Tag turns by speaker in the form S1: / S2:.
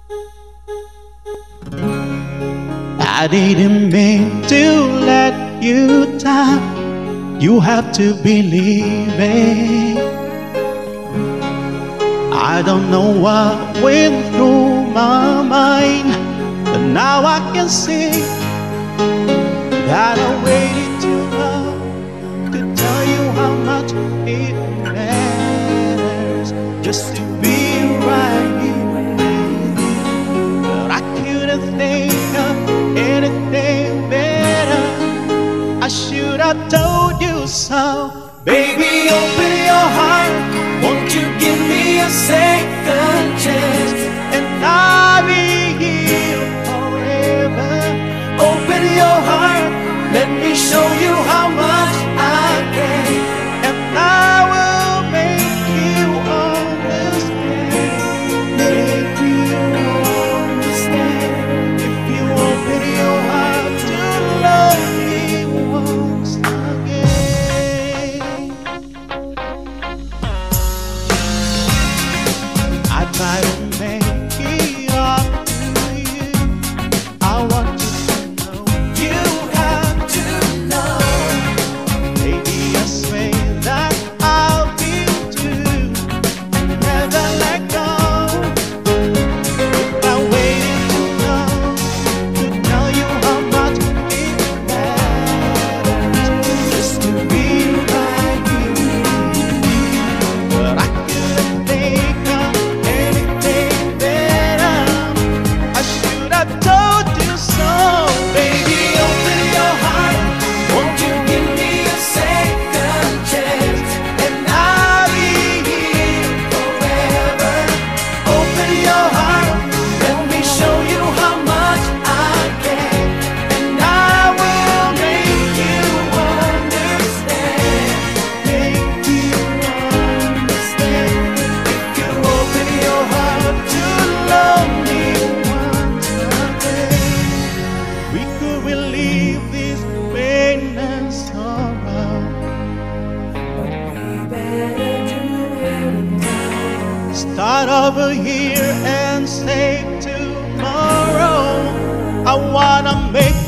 S1: I didn't mean to let you down. You have to believe it. I don't know what went through my mind, but now I can see that I waited too long to tell you how much it matters just to be right here with you. But I couldn't think of anything better. I should have told you so. Baby, open your heart. Won't you give me a second chance? And I'll be here forever. Open your heart. Let me show you how much I can. And I will make you understand. Make you understand. If you open your heart to love me once again. I try to make it up to you. I want you to know. You have to know. Baby, I swear that I'll be true and never let go. If I waited too long to tell you how much it matters just to be right here, but I couldn't think of anything better. I should have told you so. Baby, open your heart. Won't you give me a second chance? And I'll be here forever. Open your heart. Let me show you how much I can. And I will make you understand. Make you understand. If you open your heart to love me once again, we could relieve this pain and sorrow. Start over here and say tomorrow. I wanna make